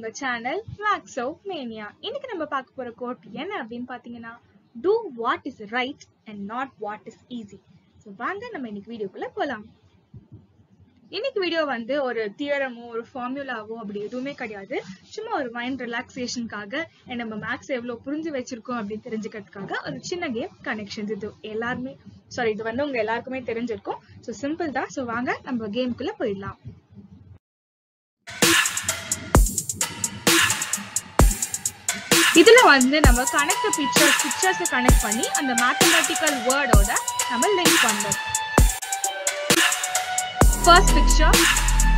உங்க channel Maxo Mania. இன்னைக்கு நம்ம பார்க்க போற கோட் என்ன அப்படின்னு பாத்தீங்கன்னா, do what is right and not what is easy. So வாங்க நம்ம இன்னைக்கு வீடியோக்குள்ள போலாம். இன்னைக்கு வீடியோ வந்து ஒரு தியரமோ ஒரு ஃபார்முலாவோ அப்படி எதுவுமே கிடையாது. சும்மா ஒரு மைண்ட் ரிலாக்ஸேஷனுக்காக நம்ம மேக்ஸ் எவ்வளவு புரிஞ்சு வச்சிருக்கோம் அப்படின்னு தெரிஞ்சுக்கிறதுக்காக ஒரு சின்ன கேம் கனெக்ஷன்ஸ். இது வந்து உங்க எல்லாருக்குமே தெரிஞ்சிருக்கும். ஸோ சிம்பிள் தான். ஸோ வாங்க நம்ம கேமுக்குள்ள போயிடலாம். இதுல வந்து நம்ம கனெக்ட் பிக்சர்ஸ் கனெக்ட் பண்ணி அந்த மேத்தமேட்டிக்கல் வேர்டோட நம்ம லிங்க் பண்றோம். First picture